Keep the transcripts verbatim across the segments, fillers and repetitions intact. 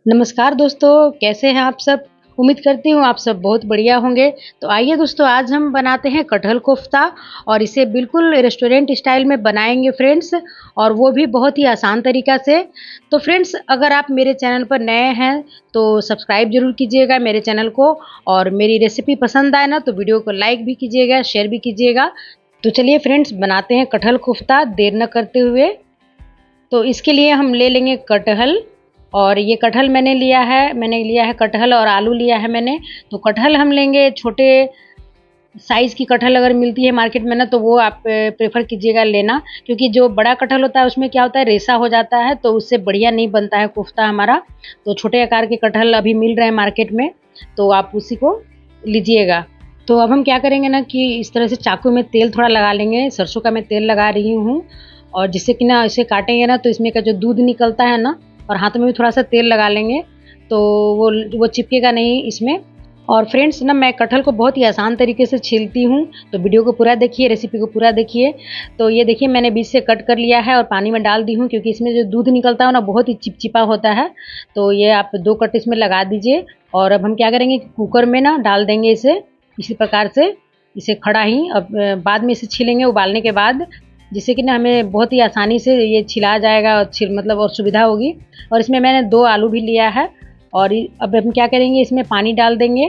नमस्कार दोस्तों, कैसे हैं आप सब? उम्मीद करती हूँ आप सब बहुत बढ़िया होंगे। तो आइए दोस्तों, आज हम बनाते हैं कटहल कोफ्ता और इसे बिल्कुल रेस्टोरेंट स्टाइल में बनाएँगे फ्रेंड्स, और वो भी बहुत ही आसान तरीका से। तो फ्रेंड्स, अगर आप मेरे चैनल पर नए हैं तो सब्सक्राइब ज़रूर कीजिएगा मेरे चैनल को, और मेरी रेसिपी पसंद आए ना तो वीडियो को लाइक भी कीजिएगा, शेयर भी कीजिएगा। तो चलिए फ्रेंड्स, बनाते हैं कटहल कोफ्ता देर न करते हुए। तो इसके लिए हम ले लेंगे कटहल, और ये कटहल मैंने लिया है मैंने लिया है कटहल और आलू लिया है मैंने। तो कटहल हम लेंगे छोटे साइज़ की। कटहल अगर मिलती है मार्केट में ना तो वो आप प्रेफर कीजिएगा लेना, क्योंकि जो बड़ा कटहल होता है उसमें क्या होता है, रेसा हो जाता है, तो उससे बढ़िया नहीं बनता है कोफ्ता हमारा। तो छोटे आकार के कटहल अभी मिल रहे हैं मार्केट में, तो आप उसी को लीजिएगा। तो अब हम क्या करेंगे ना कि इस तरह से चाकू में तेल थोड़ा लगा लेंगे। सरसों का मैं तेल लगा रही हूँ, और जिससे कि ना इसे काटेंगे ना तो इसमें का जो दूध निकलता है ना, और हाथ में भी थोड़ा सा तेल लगा लेंगे तो वो वो चिपकेगा नहीं इसमें। और फ्रेंड्स ना, मैं कटहल को बहुत ही आसान तरीके से छीलती हूँ, तो वीडियो को पूरा देखिए, रेसिपी को पूरा देखिए। तो ये देखिए, मैंने बीच से कट कर लिया है और पानी में डाल दी हूँ, क्योंकि इसमें जो दूध निकलता है ना बहुत ही चिपचिपा होता है। तो ये आप दो कट इसमें लगा दीजिए। और अब हम क्या करेंगे, कुकर में ना डाल देंगे इसे इसी प्रकार से, इसे खड़ा ही। अब बाद में इसे छीलेंगे उबालने के बाद, जिससे कि ना हमें बहुत ही आसानी से ये छिला जाएगा और छिल मतलब और सुविधा होगी। और इसमें मैंने दो आलू भी लिया है। और अब हम क्या करेंगे, इसमें पानी डाल देंगे,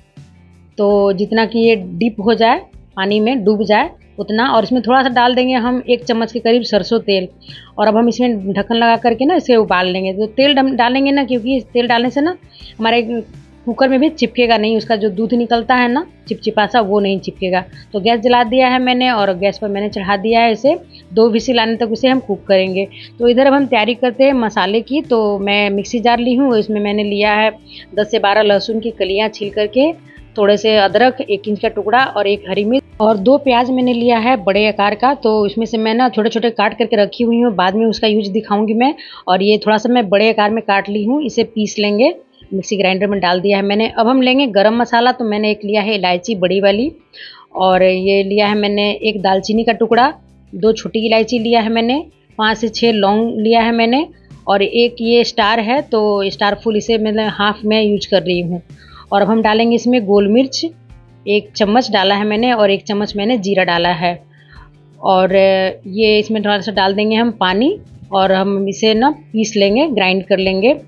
तो जितना कि ये डीप हो जाए, पानी में डूब जाए उतना। और इसमें थोड़ा सा डाल देंगे हम एक चम्मच के करीब सरसों तेल। और अब हम इसमें ढक्कन लगा करके ना इसे उबाल लेंगे। तो तेल डालेंगे ना, क्योंकि तेल डालने से ना हमारे कुकर में भी चिपकेगा नहीं, उसका जो दूध निकलता है ना चिपचिपा सा, वो नहीं चिपकेगा। तो गैस जला दिया है मैंने, और गैस पर मैंने चढ़ा दिया है इसे। दो विसिल आने तक उसे हम कुक करेंगे। तो इधर अब हम तैयारी करते हैं मसाले की। तो मैं मिक्सी जार ली हूँ, इसमें मैंने लिया है दस से बारह लहसुन की कलियाँ छील करके, थोड़े से अदरक, एक इंच का टुकड़ा और एक हरी मिर्च, और दो प्याज मैंने लिया है बड़े आकार का। तो इसमें से मैं ना छोटे छोटे काट करके रखी हुई हूँ, बाद में उसका यूज दिखाऊंगी मैं। और ये थोड़ा सा मैं बड़े आकार में काट ली हूँ, इसे पीस लेंगे। मिक्सी ग्राइंडर में डाल दिया है मैंने। अब हम लेंगे गरम मसाला। तो मैंने एक लिया है इलायची बड़ी वाली, और ये लिया है मैंने एक दालचीनी का टुकड़ा, दो छोटी इलायची लिया है मैंने, पाँच से छः लौंग लिया है मैंने, और एक ये स्टार है, तो स्टार फुल इसे मैंने हाफ में यूज कर रही हूँ। और अब हम डालेंगे इसमें गोल मिर्च, एक चम्मच डाला है मैंने, और एक चम्मच मैंने जीरा डाला है। और ये इसमें थोड़ा सा डाल देंगे हम पानी, और हम इसे ना पीस लेंगे, ग्राइंड कर लेंगे।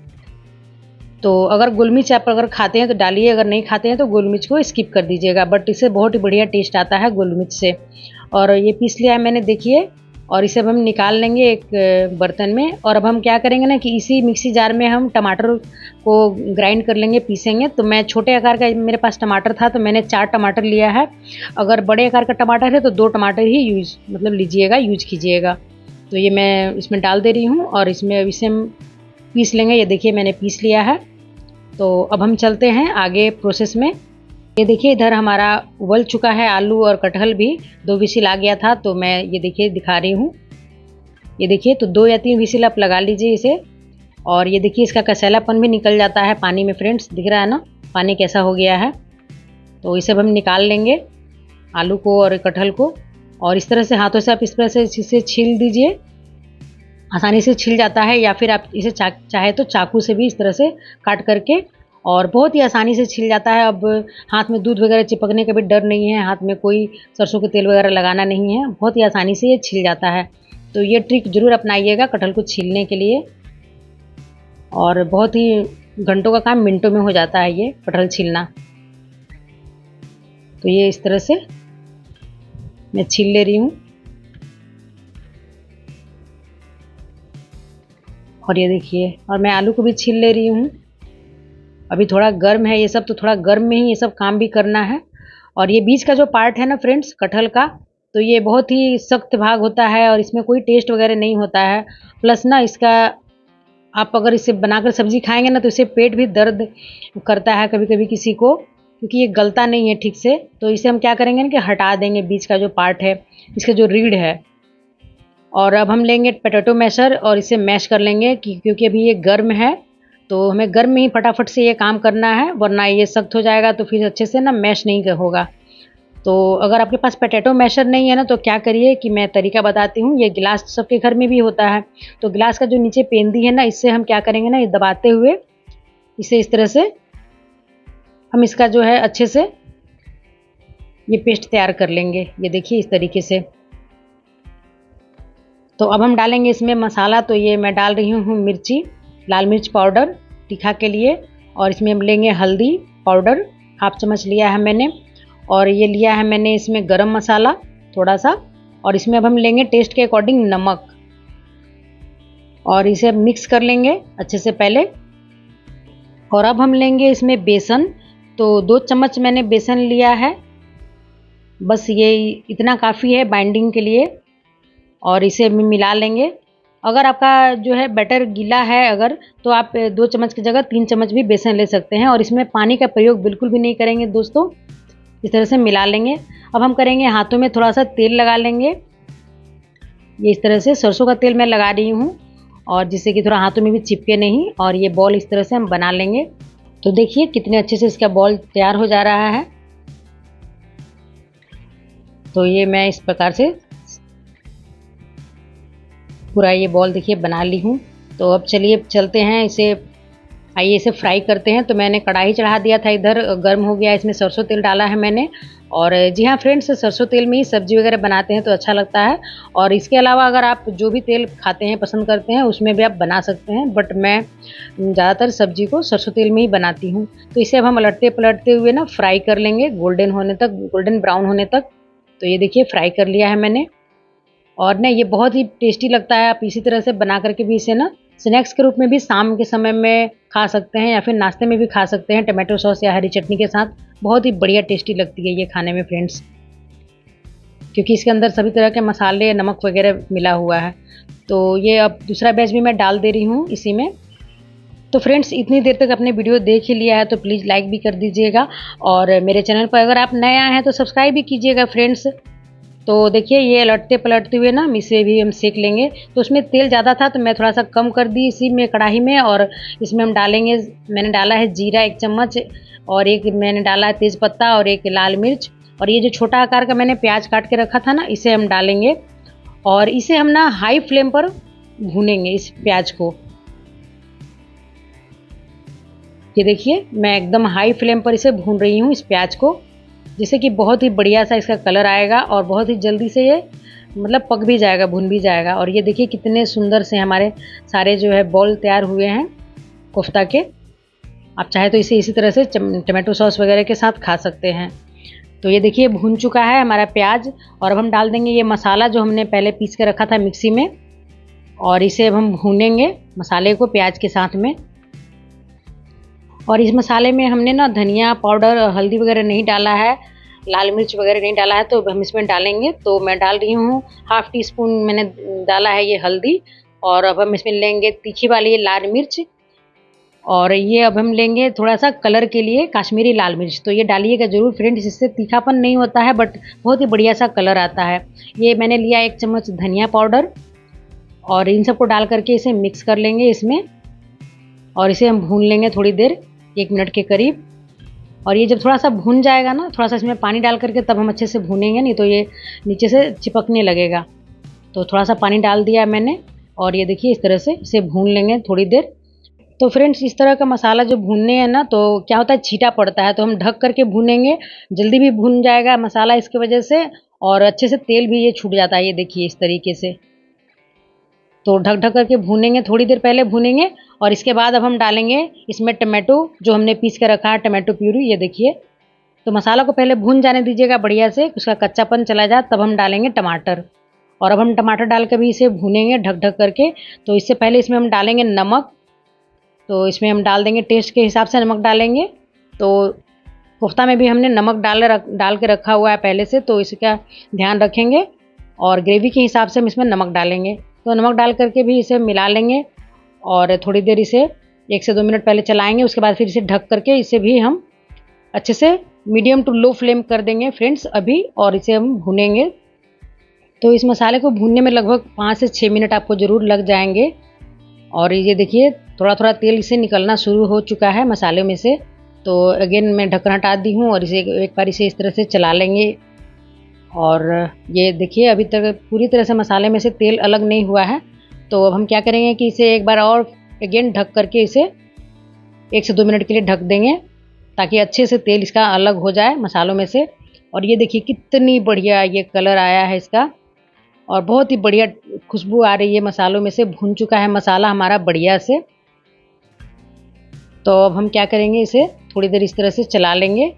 तो अगर गोल मिर्च आप अगर खाते हैं तो डालिए, अगर नहीं खाते हैं तो गोल मिर्च को स्किप कर दीजिएगा, बट इससे बहुत ही बढ़िया टेस्ट आता है गोल मिर्च से। और ये पीस लिया है मैंने, देखिए। और इसे अब हम निकाल लेंगे एक बर्तन में। और अब हम क्या करेंगे ना कि इसी मिक्सी जार में हम टमाटर को ग्राइंड कर लेंगे, पीसेंगे। तो मैं छोटे आकार का मेरे पास टमाटर था, तो मैंने चार टमाटर लिया है। अगर बड़े आकार का टमाटर है तो दो टमाटर ही यूज मतलब लीजिएगा, यूज कीजिएगा। तो ये मैं इसमें डाल दे रही हूँ, और इसमें इसे हम पीस लेंगे। ये देखिए, मैंने पीस लिया है। तो अब हम चलते हैं आगे प्रोसेस में। ये देखिए, इधर हमारा उबल चुका है आलू और कटहल भी, दो विसिल आ गया था। तो मैं ये देखिए दिखा रही हूँ, ये देखिए। तो दो या तीन विसिल आप लगा लीजिए इसे। और ये देखिए, इसका कसैलापन भी निकल जाता है पानी में फ्रेंड्स, दिख रहा है ना पानी कैसा हो गया है। तो इसे अब हम निकाल लेंगे, आलू को और कटहल को। और इस तरह से हाथों से आप इस तरह से इसे छील दीजिए, आसानी से छिल जाता है। या फिर आप इसे चा, चाहे तो चाकू से भी इस तरह से काट करके, और बहुत ही आसानी से छिल जाता है। अब हाथ में दूध वगैरह चिपकने का भी डर नहीं है, हाथ में कोई सरसों के तेल वगैरह लगाना नहीं है, बहुत ही आसानी से ये छिल जाता है। तो ये ट्रिक जरूर अपनाइएगा कटहल को छीलने के लिए, और बहुत ही घंटों का काम मिनटों में हो जाता है ये कटहल छीलना। तो ये इस तरह से मैं छील ले रही हूँ। और ये देखिए, और मैं आलू को भी छील ले रही हूँ। अभी थोड़ा गर्म है ये सब, तो थोड़ा गर्म में ही ये सब काम भी करना है। और ये बीच का जो पार्ट है ना फ्रेंड्स कटहल का, तो ये बहुत ही सख्त भाग होता है, और इसमें कोई टेस्ट वगैरह नहीं होता है। प्लस ना इसका आप अगर इसे बनाकर सब्जी खाएंगे ना तो इससे पेट भी दर्द करता है कभी कभी किसी को, क्योंकि ये गलता नहीं है ठीक से। तो इसे हम क्या करेंगे ना कि हटा देंगे बीच का जो पार्ट है, इसका जो रीढ़ है। और अब हम लेंगे पोटैटो मैशर, और इसे मैश कर लेंगे, क्योंकि अभी ये गर्म है, तो हमें गर्म में ही फटाफट से ये काम करना है, वरना ये सख्त हो जाएगा तो फिर अच्छे से ना मैश नहीं होगा। तो अगर आपके पास पोटैटो मैशर नहीं है ना, तो क्या करिए कि मैं तरीका बताती हूँ। ये गिलास सबके घर में भी होता है, तो गिलास का जो नीचे पेंदी है ना, इससे हम क्या करेंगे ना, ये दबाते हुए इसे इस तरह से हम इसका जो है अच्छे से ये पेस्ट तैयार कर लेंगे। ये देखिए इस तरीके से। तो अब हम डालेंगे इसमें मसाला। तो ये मैं डाल रही हूँ मिर्ची, लाल मिर्च पाउडर तीखा के लिए, और इसमें हम लेंगे हल्दी पाउडर हाफ चम्मच लिया है मैंने, और ये लिया है मैंने इसमें गरम मसाला थोड़ा सा, और इसमें अब हम लेंगे टेस्ट के अकॉर्डिंग नमक, और इसे अब मिक्स कर लेंगे अच्छे से पहले। और अब हम लेंगे इसमें बेसन। तो दो चम्मच मैंने बेसन लिया है, बस ये इतना काफ़ी है बाइंडिंग के लिए, और इसे मिला लेंगे। अगर आपका जो है बैटर गीला है अगर, तो आप दो चम्मच की जगह तीन चम्मच भी बेसन ले सकते हैं, और इसमें पानी का प्रयोग बिल्कुल भी नहीं करेंगे दोस्तों। इस तरह से मिला लेंगे। अब हम करेंगे हाथों में थोड़ा सा तेल लगा लेंगे। ये इस तरह से सरसों का तेल मैं लगा रही हूँ, और जिससे कि थोड़ा हाथों में भी चिपके नहीं, और ये बॉल इस तरह से हम बना लेंगे। तो देखिए कितने अच्छे से इसका बॉल तैयार हो जा रहा है। तो ये मैं इस प्रकार से पूरा ये बॉल देखिए बना ली हूँ। तो अब चलिए चलते हैं, इसे आइए इसे फ्राई करते हैं। तो मैंने कढ़ाई चढ़ा दिया था, इधर गर्म हो गया, इसमें सरसों तेल डाला है मैंने। और जी हाँ फ्रेंड्स, सरसों तेल में ही सब्जी वगैरह बनाते हैं तो अच्छा लगता है। और इसके अलावा अगर आप जो भी तेल खाते हैं पसंद करते हैं उसमें भी आप बना सकते हैं, बट मैं ज़्यादातर सब्जी को सरसों तेल में ही बनाती हूँ। तो इसे अब हम उलटते पलटते हुए ना फ्राई कर लेंगे गोल्डन होने तक, गोल्डन ब्राउन होने तक। तो ये देखिए फ्राई कर लिया है मैंने, और ना ये बहुत ही टेस्टी लगता है। आप इसी तरह से बना करके भी इसे ना स्नैक्स के रूप में भी शाम के समय में खा सकते हैं, या फिर नाश्ते में भी खा सकते हैं टमाटो सॉस या हरी चटनी के साथ। बहुत ही बढ़िया टेस्टी लगती है ये खाने में फ्रेंड्स, क्योंकि इसके अंदर सभी तरह के मसाले नमक वगैरह मिला हुआ है। तो ये अब दूसरा बैच भी मैं डाल दे रही हूँ इसी में। तो फ्रेंड्स इतनी देर तक अपने वीडियो देख ही लिया है तो प्लीज़ लाइक भी कर दीजिएगा, और मेरे चैनल पर अगर आप नए आए हैं तो सब्सक्राइब भी कीजिएगा फ्रेंड्स। तो देखिए ये लटते पलटते हुए ना इसे भी हम सेक लेंगे। तो उसमें तेल ज़्यादा था तो मैं थोड़ा सा कम कर दी इसी में कढ़ाई में, और इसमें हम डालेंगे, मैंने डाला है जीरा एक चम्मच, और एक मैंने डाला है तेज़ पत्ता, और एक लाल मिर्च, और ये जो छोटा आकार का मैंने प्याज काट के रखा था ना इसे हम डालेंगे, और इसे हम ना हाई फ्लेम पर भूनेंगे इस प्याज को। ये देखिए मैं एकदम हाई फ्लेम पर इसे भून रही हूँ इस प्याज को, जिससे कि बहुत ही बढ़िया सा इसका कलर आएगा, और बहुत ही जल्दी से ये मतलब पक भी जाएगा, भुन भी जाएगा। और ये देखिए कितने सुंदर से हमारे सारे जो है बॉल तैयार हुए हैं कोफ्ता के। आप चाहे तो इसे इसी तरह से टमाटो सॉस वगैरह के साथ खा सकते हैं। तो ये देखिए भुन चुका है हमारा प्याज, और अब हम डाल देंगे ये मसाला जो हमने पहले पीस के रखा था मिक्सी में, और इसे अब हम भूनेंगे मसाले को प्याज के साथ में। और इस मसाले में हमने ना धनिया पाउडर, हल्दी वगैरह नहीं डाला है, लाल मिर्च वगैरह नहीं डाला है, तो हम इसमें डालेंगे। तो मैं डाल रही हूँ हाफ टी स्पून मैंने डाला है ये हल्दी, और अब हम इसमें लेंगे तीखी वाली लाल मिर्च, और ये अब हम लेंगे थोड़ा सा कलर के लिए काश्मीरी लाल मिर्च। तो ये डालिएगा ज़रूर फ्रेंड्स, इससे तीखापन नहीं होता है बट बहुत ही बढ़िया सा कलर आता है। ये मैंने लिया एक चम्मच धनिया पाउडर, और इन सबको डाल करके इसे मिक्स कर लेंगे इसमें, और इसे हम भून लेंगे थोड़ी देर, एक मिनट के करीब। और ये जब थोड़ा सा भून जाएगा ना, थोड़ा सा इसमें पानी डाल करके तब हम अच्छे से भूनेंगे, नहीं तो ये नीचे से चिपकने लगेगा। तो थोड़ा सा पानी डाल दिया मैंने, और ये देखिए इस तरह से इसे भून लेंगे थोड़ी देर। तो फ्रेंड्स इस तरह का मसाला जो भूनने हैं ना, तो क्या होता है छीटा पड़ता है, तो हम ढक करके भूनेंगे, जल्दी भी भून जाएगा मसाला इसकी वजह से, और अच्छे से तेल भी ये छूट जाता है। ये देखिए इस तरीके से। तो ढक ढक करके भूनेंगे, थोड़ी देर पहले भूनेंगे, और इसके बाद अब हम डालेंगे इसमें टमाटो जो हमने पीस के रखा है, टमाटो प्यूरी। ये देखिए, तो मसाला को पहले भून जाने दीजिएगा बढ़िया से, उसका कच्चापन चला जाए, तब हम डालेंगे टमाटर। और अब हम टमाटर डाल के भी इसे भूनेंगे ढक ढक करके। तो इससे पहले इसमें हम डालेंगे नमक, तो इसमें हम डाल देंगे टेस्ट के हिसाब से नमक डालेंगे। तो कोफ्ता में भी हमने नमक डाल रख डाल के रखा हुआ है पहले से, तो इसका ध्यान रखेंगे, और ग्रेवी के हिसाब से हम इसमें नमक डालेंगे। तो नमक डाल करके भी इसे मिला लेंगे, और थोड़ी देर इसे एक से दो मिनट पहले चलाएंगे, उसके बाद फिर इसे ढक करके इसे भी हम अच्छे से मीडियम टू लो फ्लेम कर देंगे फ्रेंड्स अभी, और इसे हम भूनेंगे। तो इस मसाले को भूनने में लगभग पाँच से छः मिनट आपको ज़रूर लग जाएंगे। और ये देखिए थोड़ा थोड़ा तेल इसे निकलना शुरू हो चुका है मसाले में से। तो अगेन मैं ढक्कन हटा दी हूँ, और इसे एक बार इसे इस तरह से चला लेंगे। और ये देखिए अभी तक पूरी तरह से मसाले में से तेल अलग नहीं हुआ है। तो अब हम क्या करेंगे कि इसे एक बार और अगेन ढक करके इसे एक से दो मिनट के लिए ढक देंगे ताकि अच्छे से तेल इसका अलग हो जाए मसालों में से। और ये देखिए कितनी बढ़िया ये कलर आया है इसका और बहुत ही बढ़िया खुशबू आ रही है मसालों में से। भुन चुका है मसाला हमारा बढ़िया से। तो अब हम क्या करेंगे, इसे थोड़ी देर इस तरह से चला लेंगे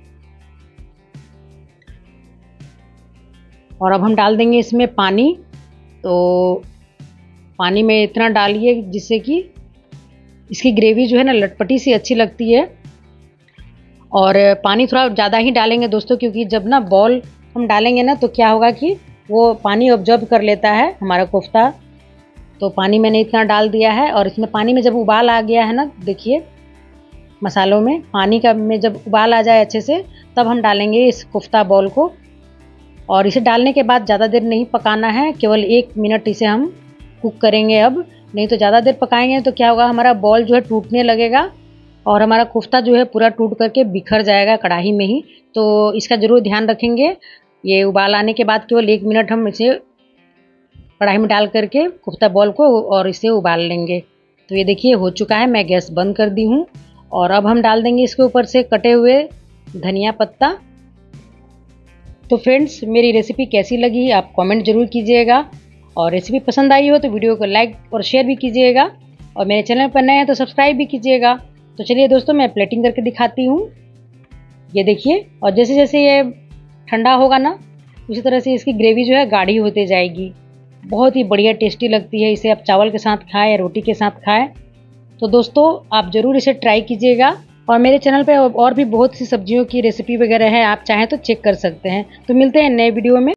और अब हम डाल देंगे इसमें पानी। तो पानी में इतना डालिए जिससे कि इसकी ग्रेवी जो है ना लटपटी सी अच्छी लगती है। और पानी थोड़ा ज़्यादा ही डालेंगे दोस्तों, क्योंकि जब ना बॉल हम डालेंगे ना तो क्या होगा कि वो पानी ऑब्जर्व कर लेता है हमारा कोफ्ता। तो पानी मैंने इतना डाल दिया है और इसमें पानी में जब उबाल आ गया है ना, देखिए मसालों में पानी का में जब उबाल आ जाए अच्छे से, तब हम डालेंगे इस कोफ्ता बॉल को। और इसे डालने के बाद ज़्यादा देर नहीं पकाना है, केवल एक मिनट इसे हम कुक करेंगे अब। नहीं तो ज़्यादा देर पकाएंगे तो क्या होगा, हमारा बॉल जो है टूटने लगेगा और हमारा कोफ्ता जो है पूरा टूट करके बिखर जाएगा कढ़ाई में ही। तो इसका ज़रूर ध्यान रखेंगे। ये उबाल आने के बाद केवल एक मिनट हम इसे कढ़ाई में डाल करके कोफ्ता बॉल को और इसे उबाल लेंगे। तो ये देखिए हो चुका है, मैं गैस बंद कर दी हूँ। और अब हम डाल देंगे इसके ऊपर से कटे हुए धनिया पत्ता। तो फ्रेंड्स, मेरी रेसिपी कैसी लगी आप कमेंट जरूर कीजिएगा और रेसिपी पसंद आई हो तो वीडियो को लाइक और शेयर भी कीजिएगा और मेरे चैनल पर नए हैं तो सब्सक्राइब भी कीजिएगा। तो चलिए दोस्तों, मैं प्लेटिंग करके दिखाती हूँ। ये देखिए, और जैसे जैसे ये ठंडा होगा ना, उसी तरह से इसकी ग्रेवी जो है गाढ़ी होती जाएगी। बहुत ही बढ़िया टेस्टी लगती है। इसे आप चावल के साथ खाएं या रोटी के साथ खाएं। तो दोस्तों, आप ज़रूर इसे ट्राई कीजिएगा और मेरे चैनल पे और भी बहुत सी सब्जियों की रेसिपी वगैरह है, आप चाहें तो चेक कर सकते हैं। तो मिलते हैं नए वीडियो में।